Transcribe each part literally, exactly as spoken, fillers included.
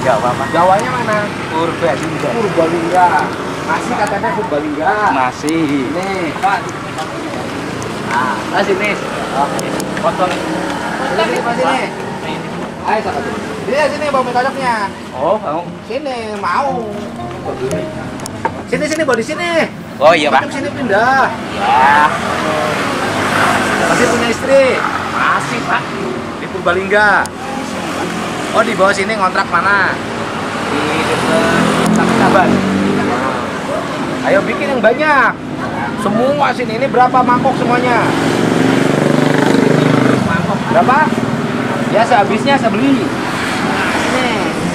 Jawa, Pak. Jawanya mana? Purbalingga. Purbalingga. Masih K T P Purbalingga? Masih. Nih, Pak. Nah, masih nih. Oke. Foto nih. Sini, Pak, sini. Ayo, sahabat. Dia sini bawa kocoknya. Oh, mau. Sini, mau. Sini, sini, bawa di sini. Oh iya, Pak. Sini pindah. Ya. Masih punya istri? Masih, Pak. Di Purbalingga. Oh, di bawah sini ngontrak mana? Di dekat Taban. Ayo bikin yang banyak. Semua sini ini berapa mangkok semuanya? Mangkok. Berapa? Ya sehabisnya saya beli. Ini.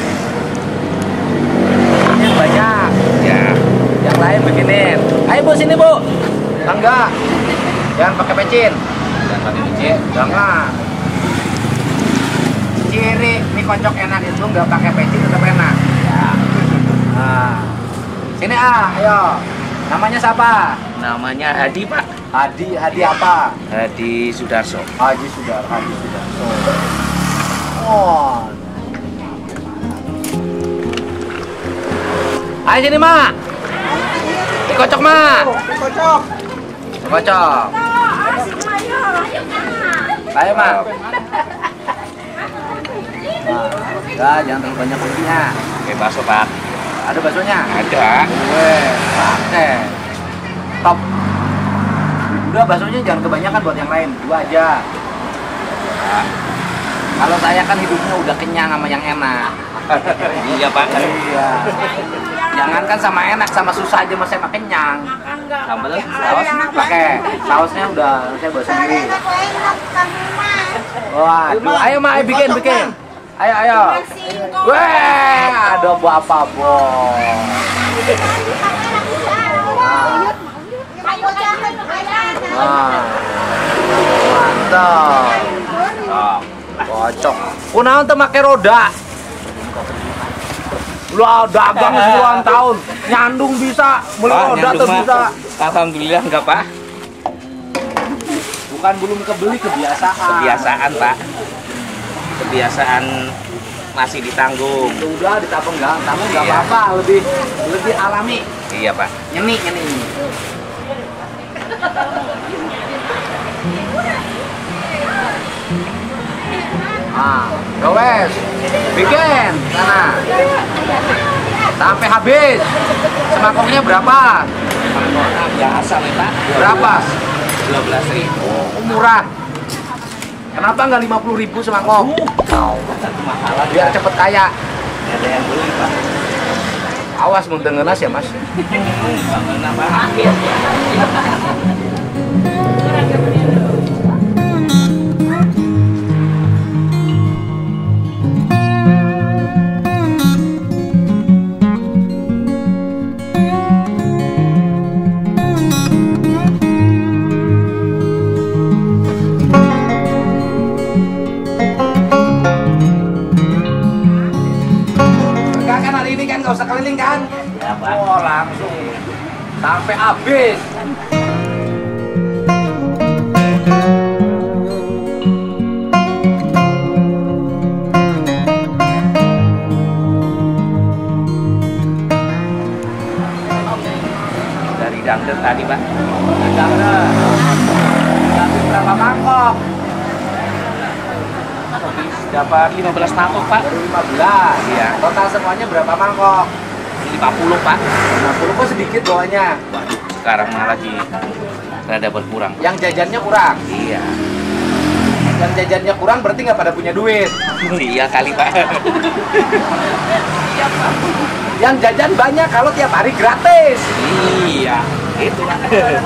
Yang banyak. Ya. Yang lain bikinin. Ayo Bu sini Bu. Enggak. Jangan pakai pecin. Dan pakai biji. Jangan. Ciri mie kocok enak itu nggak pakai pecin tetap enak. Ya. Nah. Sini ah, ayo. Namanya siapa? Namanya Hadi, Pak. Hadi, Hadi apa? Hadi Sudarso. Haji Sudar, Haji Sudar. Oh. Ayo sini, Mak. Dikocok, Mak. Kocok. Dikocok. Ayo, Mak. Nah, jangan terlalu banyak bumbunya. Oke, bakso, Pak. Ada baksonya? Ada. Weh, pakai. Top. Udah baksonya jangan kebanyakan buat yang lain, dua aja. Nah, kalau saya kan hidupnya udah kenyang sama yang enak. Iya, Pak. Iya. Jangan kan sama enak, sama susah aja mas saya mah kenyang. Sambal Saus pakai sausnya udah saya buat sendiri. Waduh, ayo mak, ayo bikin bikin. Ayo ayo. Weh, ada apa bos? Nah, mantap. Kocok. Kunaon teu make roda? Lah dagang puluhan tahun, nyandung bisa, mulai Pak, roda nyandung tuh mah. bisa. Alhamdulillah enggak, Pak. Bukan belum kebeli, kebiasaan. Kebiasaan, Pak. Kebiasaan masih ditanggung. Udah ditanggung nggak, tanggung nggak Iya. apa-apa, lebih lebih alami. Iya, Pak. Nyeni nyeni. Ah, gawes, bikin sana sampai habis. Semangkoknya berapa? Mangkok biasa, Pak. Berapa? dua belas ribu. Oh, murah. Kenapa nggak lima puluh ribu semangkok? Satu masalah Biar cepet kaya. ada yang beli, Pak. Awas mendengenas ya mas. Bagaimana, Pak? Enggak kan hari ini kan nggak usah keliling kan? Ya, Pak. Oh langsung sampai habis. Dari dangdut tadi, Pak. Jangan. Habis berapa mangkok? Dapat lima belas mangkok, Pak. Baru lima belas. Iya. Total semuanya berapa mangkok? lima puluh, Pak. lima puluh kok sedikit bawahnya. Waduh, sekarang mah lagi rada berkurang. Yang jajannya kurang. Iya. Yang jajannya kurang berarti nggak pada punya duit. Iya kali, Pak. Yang jajan banyak kalau tiap hari gratis. Iya, itu, Pak.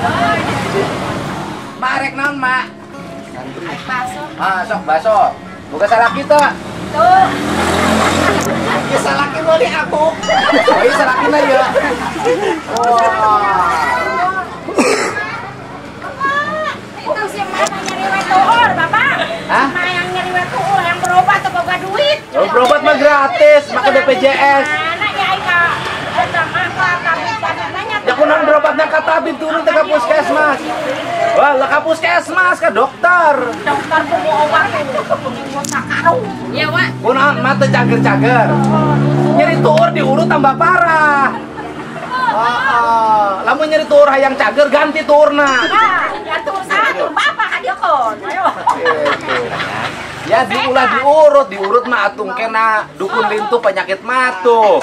Mak rek naon, Mak? Bakso. Ah, sok bakso. Bukan salah kita. Tuh. Ya salah kita nih aku. Oh, iya salah kita ya. Wah. Itu si mana nyari wet tuur, Bapak? Hah? Mana yang nyari wet tuur, yang berobat atau boga duit? Oh, berobat mah gratis, maka B P J S. Mana ya Ika? Eta mah kami pada nanya. Ya kunang berobatnya kata tabib turun ke puskesmas. Wah, leka puskesmas ke dokter. Dokter punya obat itu punya sakaro. Ya, Wak. Kunaon mata cager-cager. Nyeri tuur diurut tambah parah. Oh, lamun nyeri tuur hayang cager ganti tuurna. Nah, ya tuh satu bapak ka dia kon. Ayo. Gitu. Ya diulah diurut, diurut mah atung kena dukun lintu penyakit matu.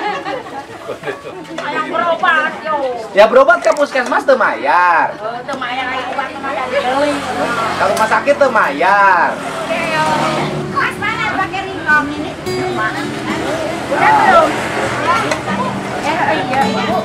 Ayang berobat yo. Ya berobat ke puskesmas teu mayar. Oh, teu mayar aya obat mah ada deui. Kalau rumah sakit teu mayar. Mas mana pakai ringkong ini? Udah belum? Ya, iya, Ibu.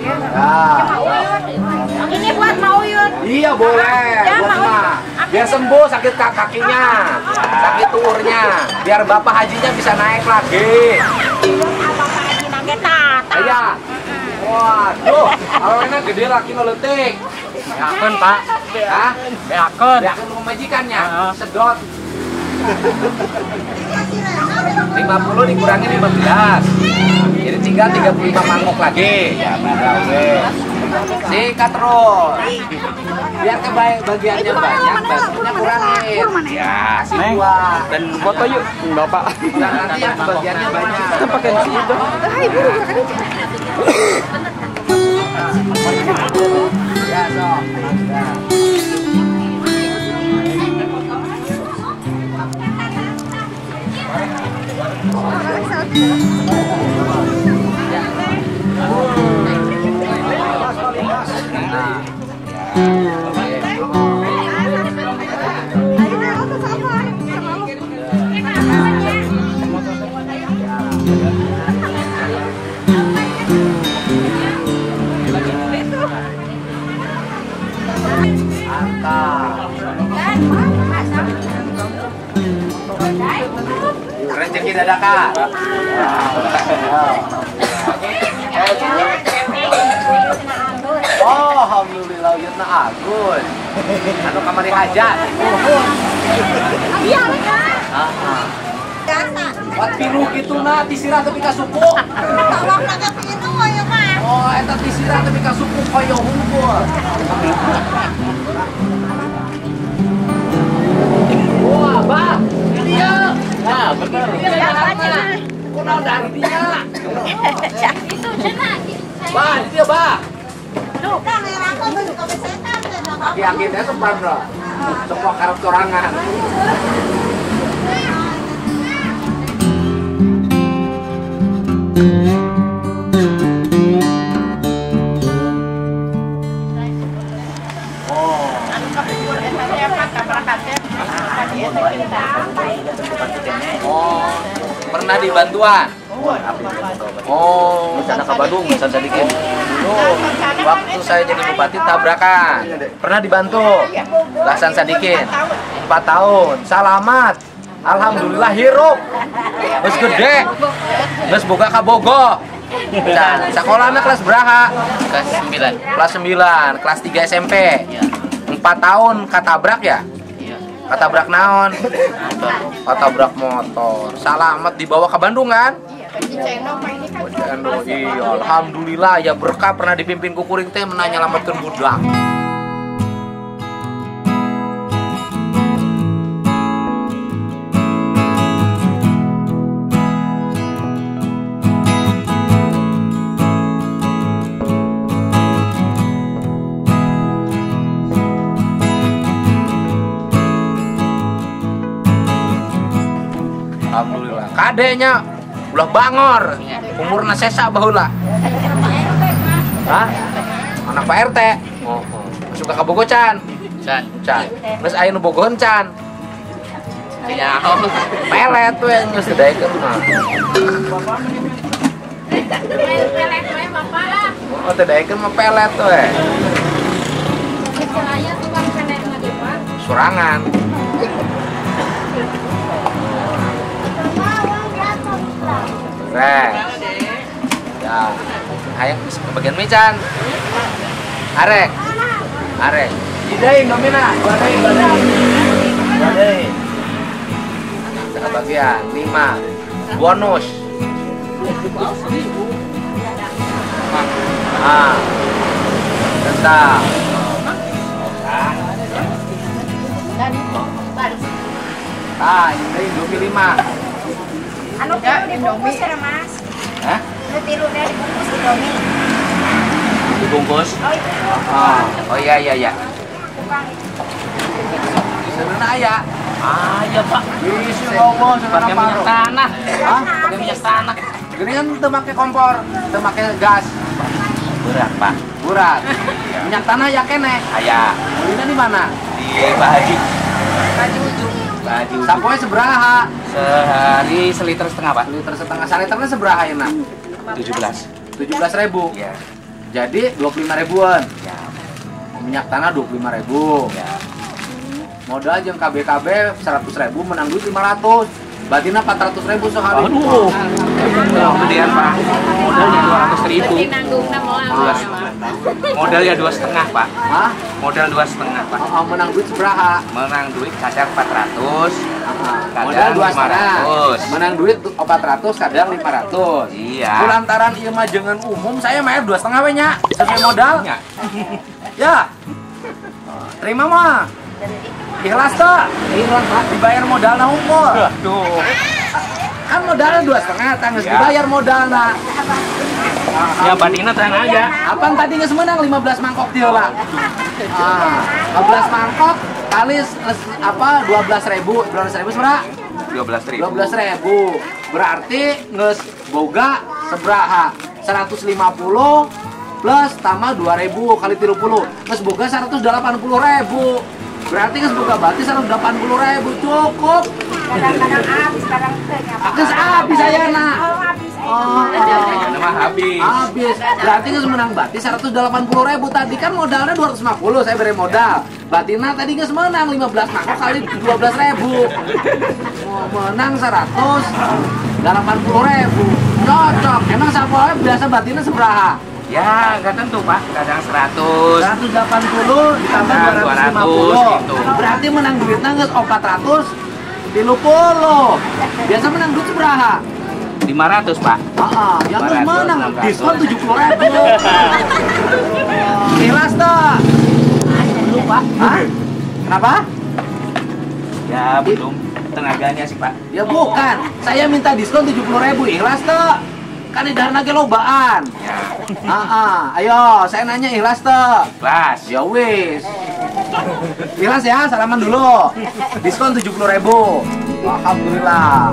Ya. Ini buat mau Yun. Iya boleh, Ya, buat mau. emak. Biar sembuh sakit kak kakinya, sakit tuurnya. Biar bapak hajinya bisa naik lagi. Apa lagi nagetat? Iya. Waduh, awalnya gede lagi ngeletik. Beakeun, Pak. Hah? Beakeun. Ya kan majikannya, sedot. lima puluh dikurangi lima belas. Jadi tinggal tiga puluh lima mangkok lagi. Ya, benar. Sikat terus. Biar kebaik bagiannya banyak, baksonya kurangin. Ya, kasih Neng, dua. dan foto yuk, Bapak. Nah, nanti yang bagiannya banyak. Kita pakai di situ. Ya, sok. Nah. Rezeki dadakan. Oh, alhamdulillah yutna agun. Anu kamari hajat. Iya, Kak. Heeh. Data. Wat pilu kituna tisirah tepi ka suku. Tolong na ka pino ya, Pak. Oh, eta tisirah tepi ka suku koyo hungkul. Wah, Bah. Dia. Nah, bener. Kunaon dari dia? Itu cenah. Bah, dia, Bah. Tuh, kan aku tuh ke setan tuh. Aki-akinya sempat bro. Semua karep sorangan. Oh, pernah di bantuan? Oh, sana ke Bandung, sana sedikit. Dulu, waktu saya jadi bupati tabrakan, pernah dibantu. Lasan Sadikin, empat tahun, selamat. Alhamdulillah hirup. Terus gede, terus boga kabogo. Dan sekolahnya kelas berapa? Kelas sembilan. Kelas sembilan, kelas tiga S M P. Iya. empat tahun katabrak ya? Iya. Katabrak naon? Motor. Katabrak motor. Selamat dibawa ke Bandung kan? Iya, Bandung. Iya, alhamdulillah ya berkah pernah dipimpin ku kuring teh menanya lamatkeun budak. Alhamdulillah. Kadenya ulah bangor. Umurna sesa baheula. Hah? Anak Pak R T. Oh, oh. Suka ka Bogo Can. San. Can. Geus aya nu bogohan Can. Ya. Pelet we geus dedaekeun mah. pelet we Bapak lah. Oh, dedaekeun mah pelet we. Saya tukang pelet mah dia, Pak. Surangan. Rek. Ya. Hayang ke bagian mecan. Arek. Arek. Ideing nomina. Badai, badai. Badai. Ke bagian lima. Bonus. Ah. Tentang. Nah, ini Indomie lima. Anu tilu dibungkus ya mas. Hah? Anu tilu deh dibungkus Indomie. Dibungkus. Oh itu. Ah, Oh iya iya iya. Tukang itu. sebenarnya aya. Ah iya pak. Isi ngomong Pakai minyak tanah. Hah? Pakai minyak tanah. Ini kan teu make kompor, teu make gas. Berat pak. Burat. Minyak tanah ya kene. Ayah Belinya di mana? di Pak Haji. Haji ujung. Pak Haji ujung. Sapoe seberaha? Sehari seliter setengah pak. Liter setengah, saliternya seberaha ya nak? Tujuh belas. tujuh belas ribu. Iya. Jadi dua puluh lima ribuan. Ya. Minyak tanah dua puluh lima ribu. Ya. Modal jeung K B K B seratus ribu menang duit lima ratus. Batina empat ratus ribu sehari. Aduh. Yang gedean pak. Modalnya dua ratus ribu. Dua. Modalnya dua setengah pak. Hah? Modal dua setengah pak. Oh, menang duit seberaha? Menang duit kadang empat ratus. Kadang Modal dua lima setengah. ratus. Menang duit empat ratus, kadang lima ratus. Iya. Kulantaran ieu mah jengan umum, saya main dua setengah we nya. Sesuai modal. Ya. Ya. Terima mah. Ikhlas tak? Ikhlas pak. Dibayar modal na hukum. Aduh. Kan modalnya dua setengah, tanggung Ya. dibayar modal na. Ya Batina tenang aja. Apaan tadi nggak semenang lima belas mangkok dia lah. Ah, lima belas mangkok kali s- s- apa dua belas ribu, dua belas ribu seberapa? Dua belas ribu. Dua belas ribu. Berarti nges boga sebraha seratus lima puluh plus tambah dua ribu kali tiga puluh. Nges boga seratus delapan puluh ribu. Berarti nges boga berarti seratus delapan puluh ribu cukup. Kadang-kadang habis, kadang enggak. Habis habis saya nak. Oh habis. Oh, Ini mah habis. habis. Berarti nggak menang bati seratus delapan puluh ribu tadi kan modalnya dua ratus lima puluh saya beri modal. Batina tadi nggak menang lima belas mangkok kali dua belas ribu. Mau menang seratus delapan puluh ribu. Cocok. Emang siapa biasa batina seberaha? Ya nggak tentu pak. Kadang seratus. seratus delapan puluh ditambah Nah, dua ratus lima puluh. gitu. Berarti menang duitnya nggak empat ratus tiga puluh. Biasa menang duit seberaha? Lima ratus pak. Ah, yang lima ratus, menang enam ratus. diskon tujuh puluh ribu. Ikhlas tak? Belum pak. Hah? Kenapa? Ya belum. Tenaganya sih pak. Ya bukan, saya minta diskon tujuh puluh ribu. Ikhlas tak? Kan di dana ge lobaan. Ya. Ah, ah. Ayo, saya nanya ikhlas tak? Kelas. Ya wis. Ikhlas ya, salaman dulu. Diskon tujuh puluh ribu. Alhamdulillah.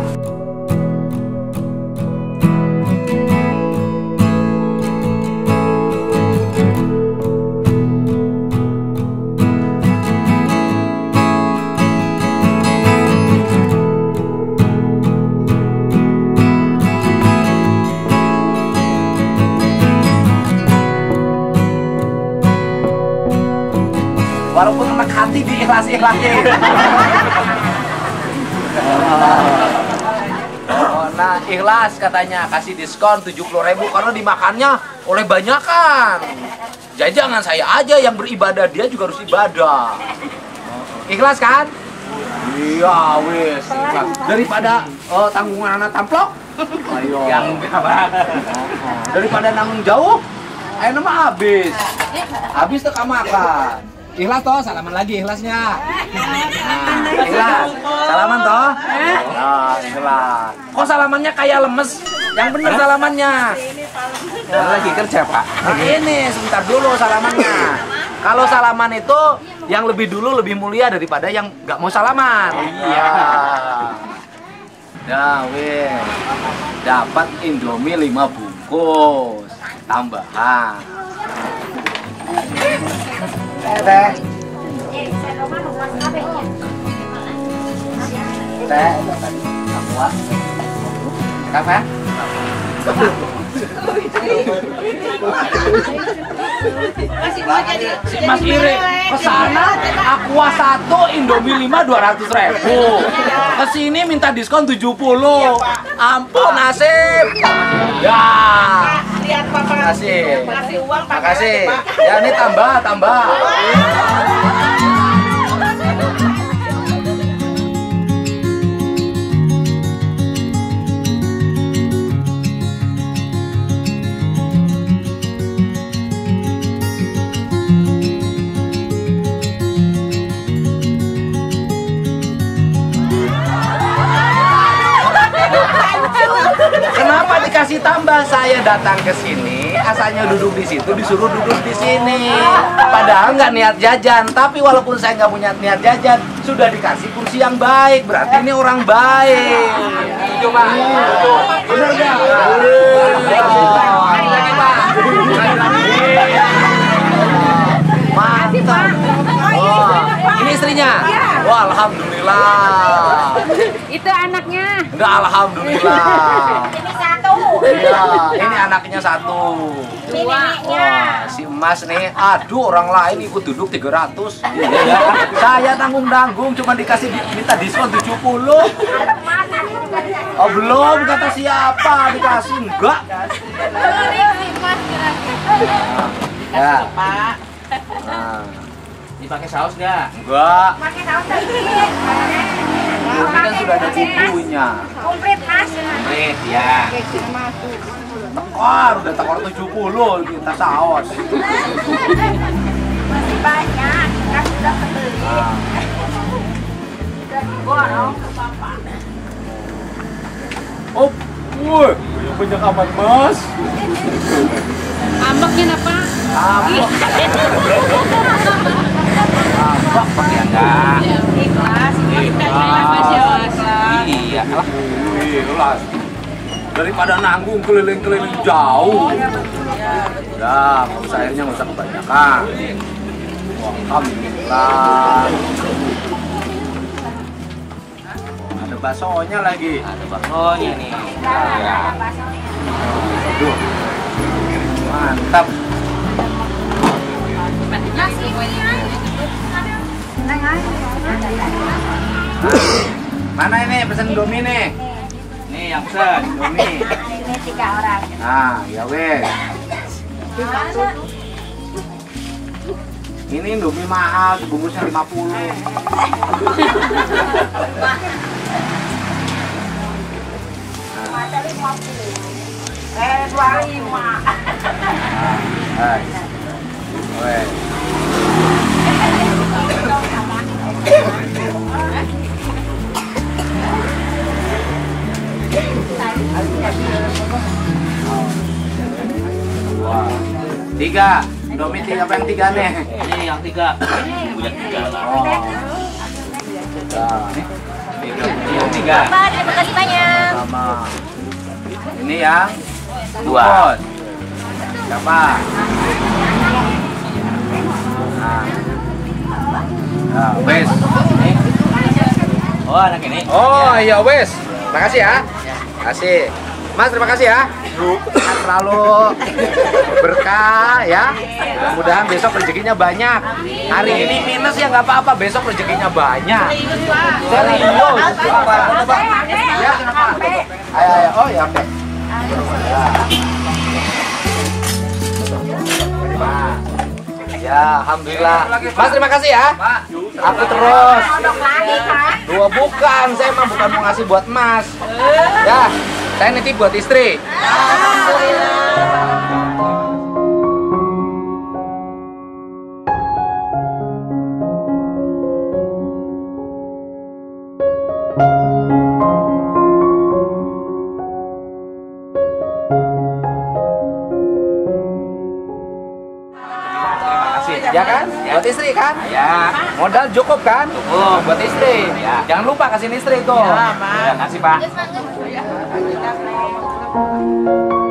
Walaupun enak hati diikhlas-ikhlasin. Oh, nah ikhlas katanya kasih diskon tujuh puluh ribu karena dimakannya oleh banyakan. Jadi jangan saya aja yang beribadah, dia juga harus ibadah. Ikhlas kan? Iya wis. Ikhlas. Daripada oh, tanggungan anak tamplok. Ayo. Yang enggak pak. Daripada nanggung jauh, ayo nama habis. Habis tuh makan. Ikhlas toh, salaman lagi ikhlasnya. Nah, ikhlas. Salaman toh? Nah, ikhlas. Kok salamannya kayak lemes? Yang bener salamannya. Saya lagi kerja pak. Nah, ini sebentar dulu salamannya. Kalau salaman itu yang lebih dulu lebih mulia daripada yang nggak mau salaman. Iya. Ya, weh. Dapat Indomie lima bungkus tambahan. Eh, teh. Eh, saya rumah luas kabehnya. Teh, tadi aqua. Kapan? Si Mas Iri kesana aqua satu Indomie lima dua ratus ribu. Kesini minta diskon tujuh puluh. Ampun nasib. Ya. Lihat Papa. Makasih. Kasih uang Pak. Makasih. Ya ini tambah tambah. dikasih tambah, saya datang ke sini, asalnya duduk di situ, disuruh duduk di sini. Padahal nggak niat jajan, tapi walaupun saya nggak punya niat jajan, sudah dikasih kursi yang baik, berarti ini orang baik. Setuju, Pak? Bener nggak? Lagi, Pak. Mantap. Oh, ini istrinya? Wah, alhamdulillah. Itu anaknya. Enggak, alhamdulillah. Ini satu. Iya, ini anaknya satu. Ini neneknya. Wah, si Mas nih, aduh orang lain ikut duduk tiga ratus. Iya, saya tanggung-tanggung cuma dikasih di- minta diskon tujuh puluh. Oh, belum kata siapa dikasih enggak. Ya. Pak. Nah, Dipakai saus nggak? enggak. Pakai saus sedikit. Ini kan sudah ada bumbunya. Komplit mas. Nih, ya. Tekor, udah tekor tujuh puluh kita saus. Masih banyak. Kan sudah kebeli. Nah. Sudah diborong ke bapak. Oh, woi, banyak amat Mas. Ambeknya apa? Ambek. Ambek pakai enggak? Ikhlas. Ikhlas. Iya, alah. Ikhlas. Daripada nanggung keliling-keliling jauh. Ya, kalau airnya nggak usah kebanyakan. Alhamdulillah. Ada baksonya lagi. Ada baksonya nih. Ya. Aduh. Mantap. Mana ini pesan Indomie nih? Nih yang pesan. Indomie. Ini tiga orang. Nah, ya weh. Ini Indomie mahal, bungkusnya lima puluh. Masa lima puluh. Eh, dua puluh lima. Hai. Weh. Wah. Tiga. Indomie tiga apa yang tiga nih? Ini yang tiga. Punya tiga lah. Oh. Nah, tiga. Yang tiga. Pak, terima kasih banyak. Sama. Ini yang Dua. bos. Siapa? Nah. Nah, wes. Oh, anak ini. Oh, iya wes. Makasih ya. Kasih. Mas, terima kasih ya. Selalu berkah ya. Mudah-mudahan besok rezekinya banyak. Hari ini minus ya nggak apa-apa, besok rezekinya banyak. Serius. Apa? Coba. Ya. Ayo, ayo. Oh, ya, oke. Ya, alhamdulillah. Mas, terima kasih ya. Aku terus. Dua bukan, saya mah bukan mau ngasih buat Mas. Ya, saya nitip buat istri. Ya kan? Buat istri kan? Ya. Modal cukup kan? Cukup. Buat istri. Ya. Jangan lupa kasih istri tuh. Ya, kasih Pak. Terima kasih.